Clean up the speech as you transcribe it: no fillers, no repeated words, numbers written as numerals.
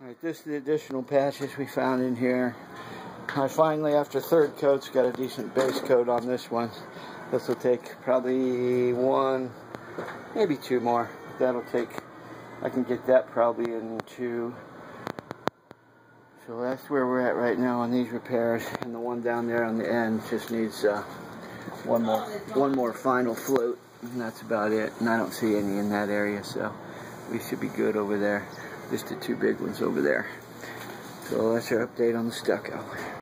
Alright, this is the additional patches we found in here. I finally, after third coats, got a decent base coat on this one. This will take probably one, maybe two more. That'll take, I can get that probably into. So that's where we're at right now on these repairs. And the one down there on the end just needs one more final float. And that's about it. And I don't see any in that area, so we should be good over there. Just the two big ones over there. So that's our update on the stucco.